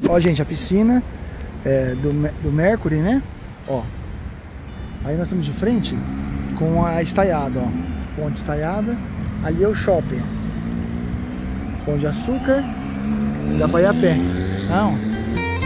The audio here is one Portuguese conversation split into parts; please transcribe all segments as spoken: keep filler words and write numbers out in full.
Ó, gente, a piscina é, do, do Mercury, né? Ó. Aí nós estamos de frente com a estaiada, ó. Ponte estaiada. Ali é o shopping. Pão de Açúcar. Dá pra ir a pé. Não.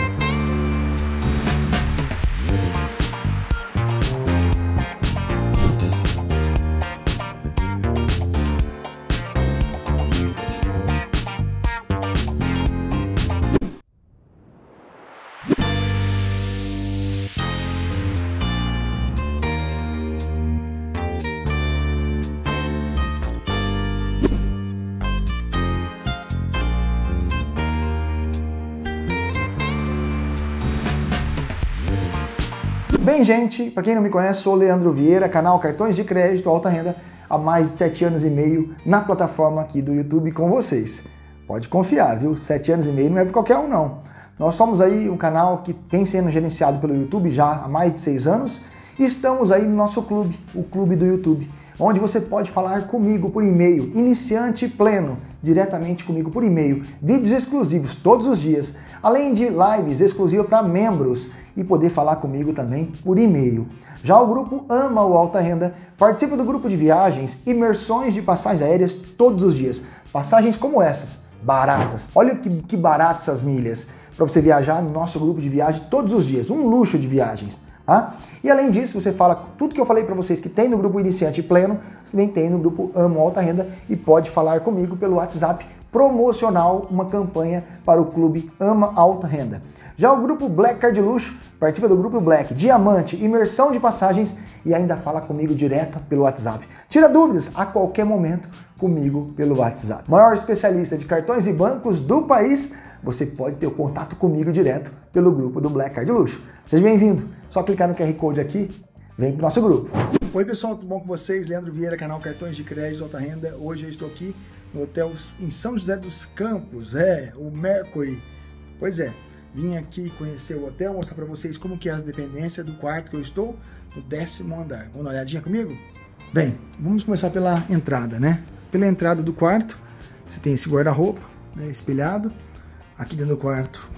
Bem, gente, para quem não me conhece, sou o Leandro Vieira, canal Cartões de Crédito Alta Renda, há mais de sete anos e meio na plataforma aqui do YouTube com vocês. Pode confiar, viu? Sete anos e meio não é para qualquer um, não. Nós somos aí um canal que vem sendo gerenciado pelo YouTube já há mais de seis anos e estamos aí no nosso clube, o Clube do YouTube, onde você pode falar comigo por e-mail, iniciante pleno, diretamente comigo por e-mail, vídeos exclusivos todos os dias, além de lives exclusivas para membros e poder falar comigo também por e-mail. Já o grupo Ama o Alta Renda participa do grupo de viagens, imersões de passagens aéreas todos os dias. Passagens como essas, baratas. Olha que, que baratas essas milhas para você viajar no nosso grupo de viagem todos os dias. Um luxo de viagens. Tá? E além disso, você fala tudo que eu falei para vocês que tem no grupo Iniciante Pleno, você também tem no grupo Ama o Alta Renda e pode falar comigo pelo WhatsApp promocional, uma campanha para o clube Ama Alta Renda. Já o grupo Black Card Luxo participa do grupo Black, Diamante, imersão de passagens e ainda fala comigo direto pelo WhatsApp. Tira dúvidas a qualquer momento comigo pelo WhatsApp. Maior especialista de cartões e bancos do país, você pode ter o contato comigo direto pelo grupo do Black Card Luxo. Seja bem-vindo. Só clicar no Q R Code aqui, vem pro nosso grupo. Oi pessoal, tudo bom com vocês? Leandro Vieira, canal Cartões de Crédito Alta Renda. Hoje eu estou aqui no hotel em São José dos Campos, é, o Mercury. Pois é, vim aqui conhecer o hotel, mostrar para vocês como que é as dependências do quarto que eu estou, no décimo andar. Vamos dar uma olhadinha comigo? Bem, vamos começar pela entrada, né? Pela entrada do quarto, você tem esse guarda-roupa, né, espelhado. Aqui dentro do quarto,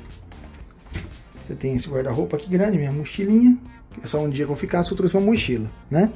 você tem esse guarda-roupa aqui grande, minha mochilinha. É só um dia que eu vou ficar, só trouxe uma mochila, né?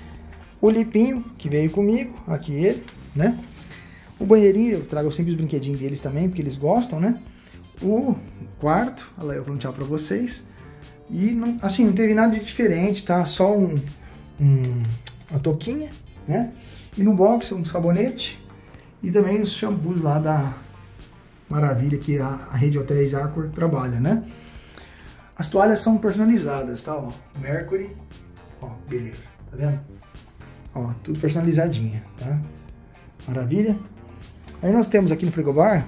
O lipinho, que veio comigo, aqui ele, né? O banheirinho, eu trago sempre os brinquedinhos deles também, porque eles gostam, né? O quarto, olha lá, eu vou tchau pra vocês. E, não, assim, não teve nada de diferente, tá? Só um, um, uma touquinha, né? E no box, um sabonete. E também os shampoos lá da Maravilha, que a, a rede Hotéis Arcor trabalha, né? As toalhas são personalizadas, tá? Ó, Mercury, ó, beleza, tá vendo? Ó, tudo personalizadinha, tá? Maravilha. Aí nós temos aqui no frigobar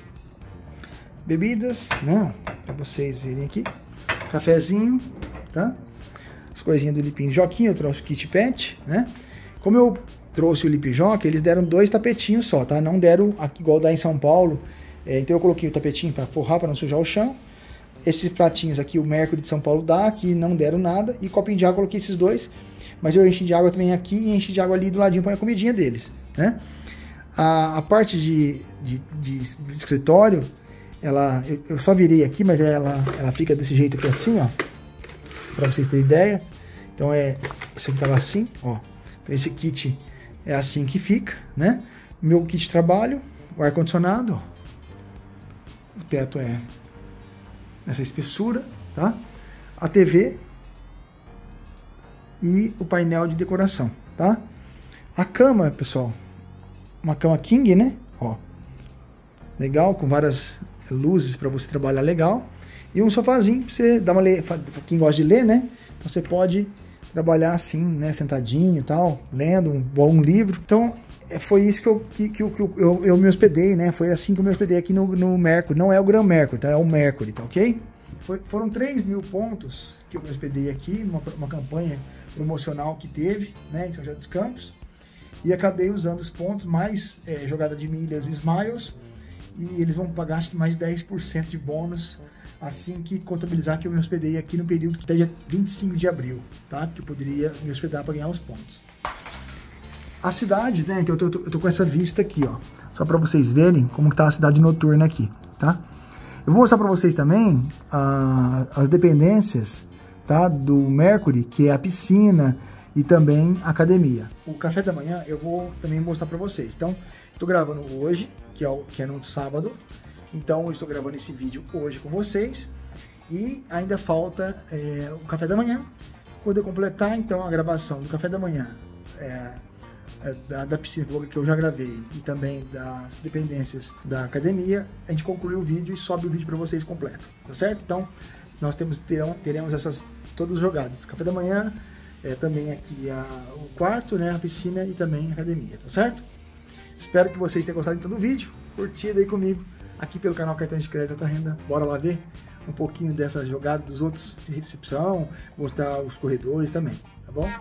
bebidas, né? Pra vocês verem aqui. Cafezinho, tá? As coisinhas do Lipinho Joquinho, eu trouxe o Kit Pet, né? Como eu trouxe o Lip Jockey, eles deram dois tapetinhos só, tá? Não deram igual dá em São Paulo. É, então eu coloquei o tapetinho para forrar, para não sujar o chão. Esses pratinhos aqui, o Mercury de São Paulo dá, que não deram nada. E copinho de água, eu coloquei esses dois. Mas eu enchi de água também aqui e enchi de água ali do ladinho para a comidinha deles, né? A, a parte de, de, de, de escritório, ela, eu, eu só virei aqui, mas ela, ela fica desse jeito aqui assim, ó. Para vocês terem ideia. Então é, isso aqui tava assim, ó. Então esse kit é assim que fica, né? Meu kit de trabalho, o ar-condicionado, ó. O teto é nessa espessura, tá? A T V e o painel de decoração, tá? A cama, pessoal, uma cama king, né? Ó, legal, com várias luzes para você trabalhar legal. E um sofazinho pra você dar uma le... quem gosta de ler, né? Então você pode trabalhar assim, né? Sentadinho e tal, lendo um bom livro. Então foi isso que eu, que, que, que eu, eu, eu me hospedei, né? Foi assim que eu me hospedei aqui no, no Mercury. Não é o Gran Mercury, tá? É o Mercury, tá ok? Foi, foram três mil pontos que eu me hospedei aqui, numa uma campanha promocional que teve, né? Em São José dos Campos. E acabei usando os pontos, mais é, jogada de milhas e Smiles. E eles vão pagar, acho que mais dez por cento de bônus assim que contabilizar que eu me hospedei aqui no período que até dia vinte e cinco de abril, tá? Que eu poderia me hospedar para ganhar os pontos. A cidade, né? Então eu tô, eu tô com essa vista aqui, ó. Só para vocês verem como que tá a cidade noturna aqui, tá? Eu vou mostrar para vocês também ah, as dependências, tá, do Mercury, que é a piscina e também a academia. O café da manhã eu vou também mostrar para vocês. Então, estou gravando hoje, que é, o, que é no sábado. Então, eu estou gravando esse vídeo hoje com vocês. E ainda falta é, o café da manhã. Quando eu completar, então, a gravação do café da manhã, é, é, da, da piscina que eu já gravei, e também das dependências da academia, a gente conclui o vídeo e sobe o vídeo para vocês completo, tá certo? Então, nós temos, terão, teremos essas todas jogadas. Café da manhã, é, também aqui a, o quarto, né, a piscina e também a academia, tá certo? Espero que vocês tenham gostado então do vídeo, curtido aí comigo, aqui pelo canal Cartões de Crédito Alta Renda. Bora lá ver um pouquinho dessa jogada dos outros de recepção, mostrar os corredores também, tá bom?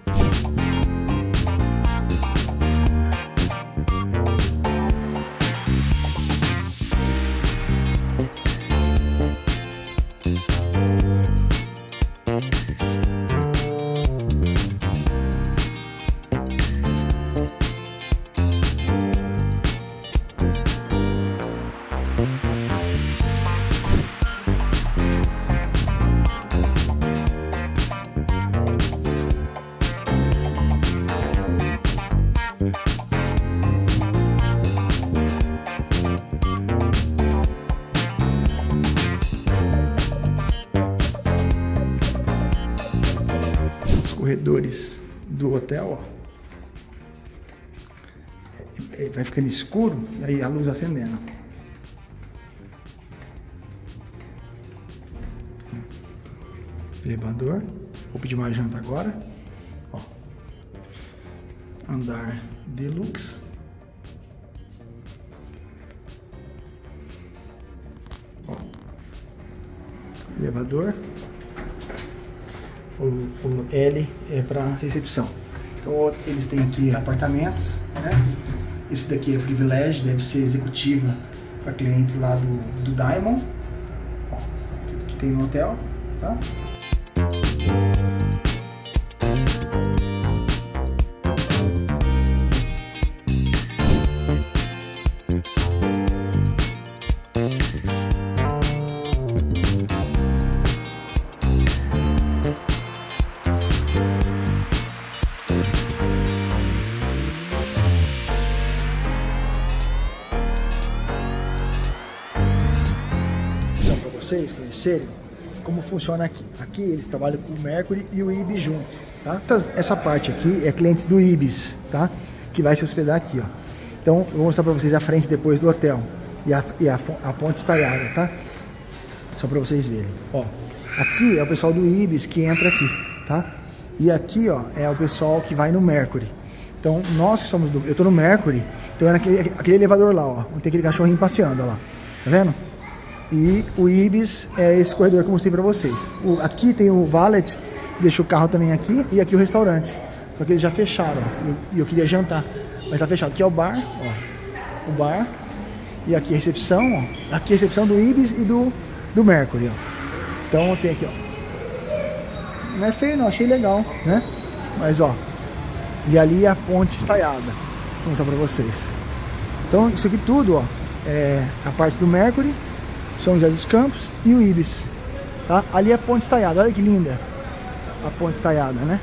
Corredores do hotel, ó, vai ficando escuro e aí a luz acendendo. Elevador, vou pedir uma janta agora, ó. Andar deluxe, ó. Elevador. O, o L é para recepção. Então eles têm aqui apartamentos, né? Esse daqui é privilégio, deve ser executiva para clientes lá do, do Diamond. Ó, tudo que tem no hotel, tá? Vocês conhecerem como funciona aqui. Aqui eles trabalham com o Mercury e o Ibis junto, tá? Essa parte aqui é clientes do Ibis, tá? Que vai se hospedar aqui, ó. Então eu vou mostrar para vocês a frente depois do hotel e a, e a, a ponte estaiada, tá? Só para vocês verem. Ó, aqui é o pessoal do Ibis que entra aqui, tá? E aqui, ó, é o pessoal que vai no Mercury. Então nós que somos do, eu tô no Mercury, então é naquele aquele elevador lá, ó, onde tem aquele cachorrinho passeando, ó lá, tá vendo? E o Ibis é esse corredor que eu mostrei pra vocês. O, aqui tem o valet, que deixa o carro também aqui, e aqui o restaurante. Só que eles já fecharam, ó, e eu queria jantar, mas tá fechado. Aqui é o bar, ó, o bar, e aqui a recepção, ó. Aqui a recepção do Ibis e do, do Mercury, ó. Então tem aqui, ó. Não é feio não, achei legal, né? Mas, ó, e ali a ponte estaiada. Vou mostrar pra vocês. Então isso aqui tudo, ó, é a parte do Mercury, São José dos Campos e o Ibis, tá? Ali é a ponte estaiada, olha que linda a ponte estaiada, né?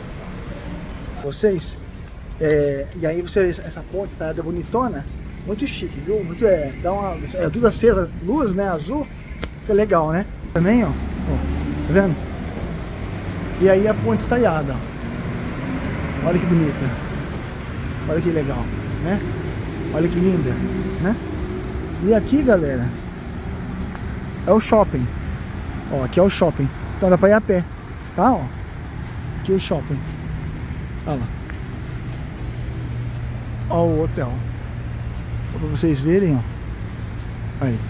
Vocês, é, e aí vocês, essa ponte estaiada bonitona, muito chique, viu? Muito, é, dá uma, é tudo acesa, luz, né, azul, fica legal, né? Também, ó, ó, tá vendo? E aí a ponte estaiada, ó. Olha que bonita, olha que legal, né? Olha que linda, né? E aqui, galera, é o shopping. Ó, aqui é o shopping. Então dá pra ir a pé, tá? Ó, aqui é o shopping. Olha lá. Ó o hotel. Ó, pra vocês verem, ó. Aí.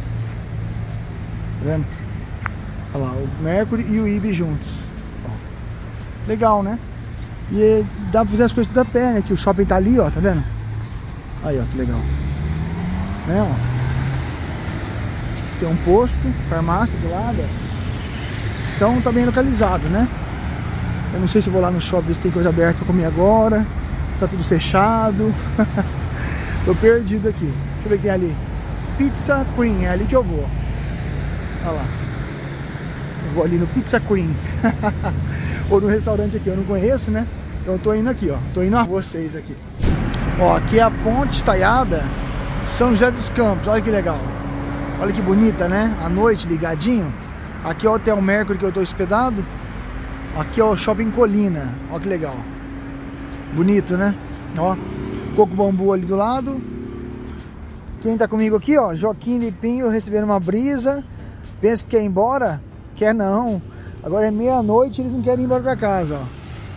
Tá vendo? Olha lá, o Mercury e o Ibis juntos. Ó. Legal, né? E dá pra fazer as coisas tudo a pé, né? Que o shopping tá ali, ó, tá vendo? Aí, ó, que legal. Né, ó. Tem um posto, farmácia do lado, ó. Então tá bem localizado, né? Eu não sei se vou lá no shopping se tem coisa aberta pra comer agora, se tá tudo fechado. Tô perdido aqui. Deixa eu ver o que tem ali. Pizza Queen, é ali que eu vou. Olha lá. Eu vou ali no Pizza Queen. Ou no restaurante aqui, eu não conheço, né? Então eu tô indo aqui, ó. Tô indo a vocês aqui. Ó, aqui é a ponte estaiada São José dos Campos. Olha que legal. Olha que bonita, né? À noite, ligadinho. Aqui é o Hotel Mercury que eu tô hospedado. Aqui é o Shopping Colina. Olha que legal. Bonito, né? Ó, coco bambu ali do lado. Quem tá comigo aqui, ó, Joaquim Lipinho recebendo uma brisa. Pensa que quer ir embora? Quer não. Agora é meia-noite e eles não querem ir embora pra casa, ó.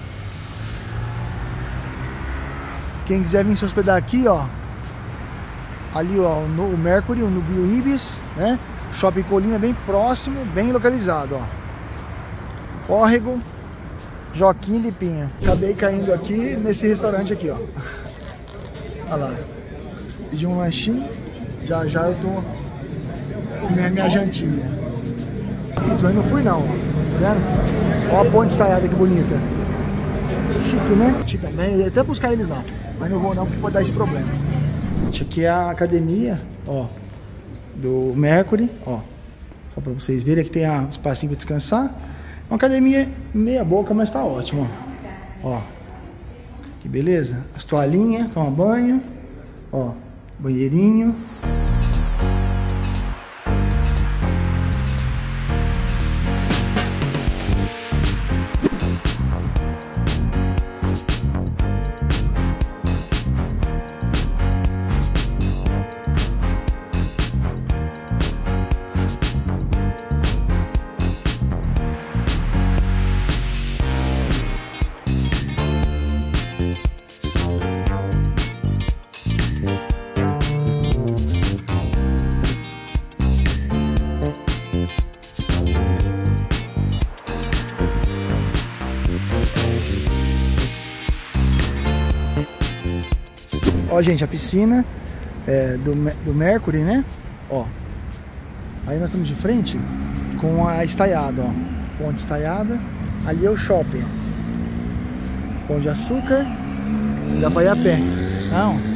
Quem quiser vir se hospedar aqui, ó. Ali, ó, no Mercury, no Bio Ibis, né? Shopping Colina bem próximo, bem localizado, ó. Córrego, Joaquim Lipinho. Acabei caindo aqui nesse restaurante aqui, ó. Olha lá. Pedi um lanchinho. Já já eu tô comendo minha jantinha. Mas não fui não, ó. Tá vendo? Ó a ponte estaiada que bonita. Chique, né? Chique também. Eu ia até buscar eles lá. Mas não vou não, porque pode dar esse problema. Isso aqui é a academia, ó, do Mercury, ó. Só pra vocês verem, aqui tem um espacinho pra descansar. Uma academia meia boca, mas tá ótimo, ó. Ó, que beleza. As toalhinhas, toma banho, ó, banheirinho. Ó, gente, a piscina é, do, do Mercury, né? Ó. Aí nós estamos de frente com a estaiada, ó. Ponte estaiada. Ali é o shopping. Pão de Açúcar. Dá pra ir a pé. Não.